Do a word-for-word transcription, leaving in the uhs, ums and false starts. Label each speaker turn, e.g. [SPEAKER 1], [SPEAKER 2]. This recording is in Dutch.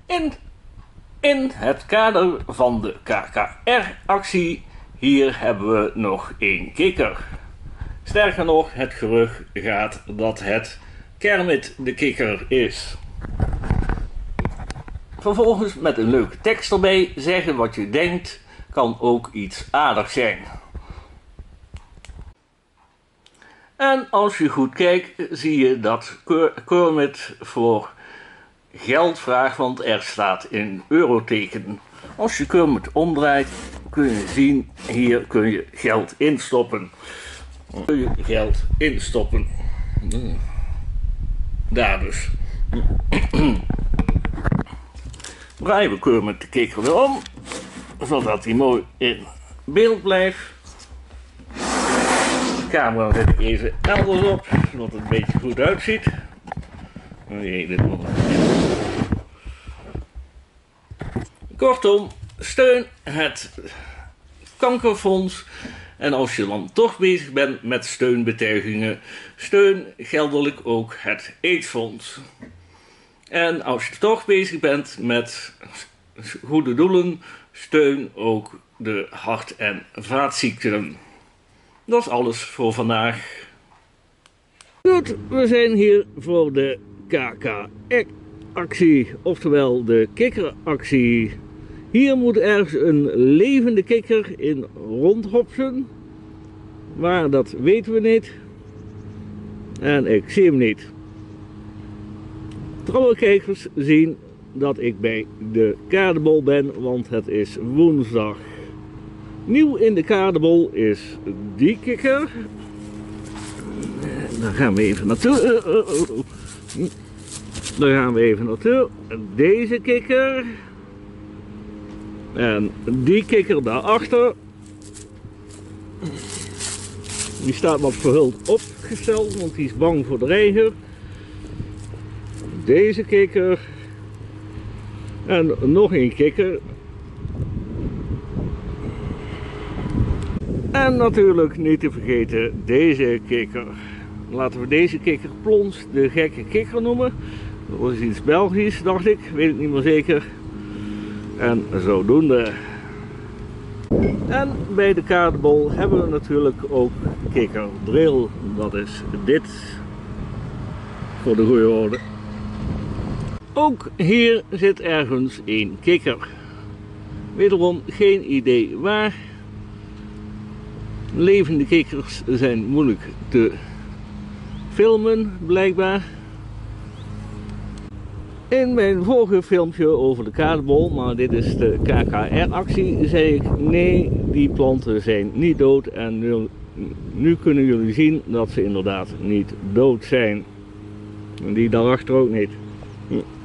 [SPEAKER 1] In, in het kader van de K K R-actie, hier hebben we nog één kikker. Sterker nog, het gerucht gaat dat het Kermit de kikker is. Vervolgens met een leuke tekst erbij, zeggen wat je denkt, kan ook iets aardigs zijn. En als je goed kijkt, zie je dat Kermit voor geld vraagt, want er staat in euroteken. Als je Kermit omdraait, kun je zien, hier kun je geld instoppen. Kun je geld instoppen. Daar dus. Draaien we Kermit de kikker weer om, zodat hij mooi in beeld blijft. De camera zet ik even elders op, zodat het een beetje goed uitziet. Nee, dit moet Kortom, steun het kankerfonds. En als je dan toch bezig bent met steunbetuigingen, steun geldelijk ook het aidsfonds. En als je toch bezig bent met goede doelen, steun ook de hart- en vaatziekten. Dat is alles voor vandaag. Goed, we zijn hier voor de K K R-actie, oftewel de kikkeractie. Hier moet ergens een levende kikker in rondhopsen. Waar, dat weten we niet. En ik zie hem niet. Trouwe kijkers zien dat ik bij de kaardebol ben, want het is woensdag. Nieuw in de kaardebol is die kikker. Daar gaan we even naartoe. Uh, uh, uh. Daar gaan we even naartoe. Deze kikker. En die kikker daarachter. Die staat wat verhuld opgesteld, want die is bang voor de reiger. Deze kikker. En nog een kikker. En natuurlijk niet te vergeten deze kikker. Laten we deze kikker Plons de gekke kikker noemen. Dat is iets Belgisch, dacht ik. Weet ik niet meer zeker. En zodoende. En bij de kaardebol hebben we natuurlijk ook kikkerdrill. Dat is dit. Voor de goede orde. Ook hier zit ergens één kikker. Wederom geen idee waar. Levende kikkers zijn moeilijk te filmen, blijkbaar. In mijn vorige filmpje over de kaardebol, maar dit is de K K R-actie, zei ik nee, die planten zijn niet dood. En nu, nu kunnen jullie zien dat ze inderdaad niet dood zijn. En die daarachter ook niet. Hm.